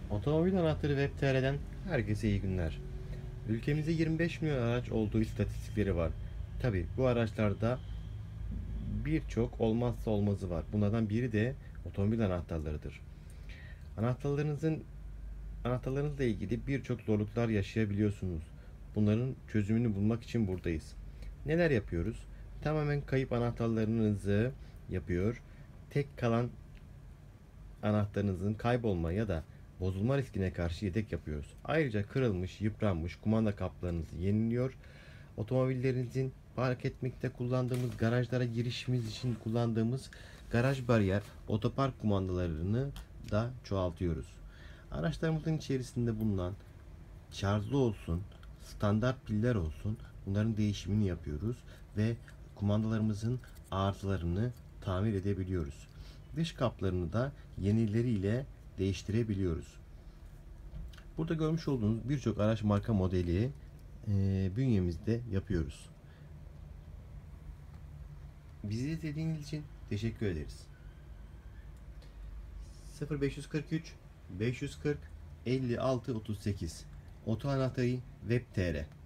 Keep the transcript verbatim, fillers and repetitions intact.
Otomobil Anahtarı Web nokta tr'den herkese iyi günler. Ülkemizde yirmi beş milyon araç olduğu istatistikleri var. Tabi bu araçlarda birçok olmazsa olmazı var. Bunlardan biri de otomobil anahtarlarıdır. Anahtarlarınızın anahtarlarınızla ilgili birçok zorluklar yaşayabiliyorsunuz. Bunların çözümünü bulmak için buradayız. Neler yapıyoruz? Tamamen kayıp anahtarlarınızı yapıyor. Tek kalan anahtarınızın kaybolma ya da bozulma riskine karşı yedek yapıyoruz. Ayrıca kırılmış, yıpranmış kumanda kaplarınızı yeniliyor. Otomobillerinizin park etmekte kullandığımız garajlara girişimiz için kullandığımız garaj bariyer otopark kumandalarını da çoğaltıyoruz. Araçlarımızın içerisinde bulunan şarjlı olsun, standart piller olsun, bunların değişimini yapıyoruz ve kumandalarımızın arızalarını tamir edebiliyoruz. Dış kaplarını da yenileriyle değiştirebiliyoruz. Burada görmüş olduğunuz birçok araç marka modeli e, bünyemizde yapıyoruz. Bizi izlediğiniz için teşekkür ederiz. sıfır beş kırk üç beş kırk elli altı otuz sekiz Oto Anahtarı Web nokta tr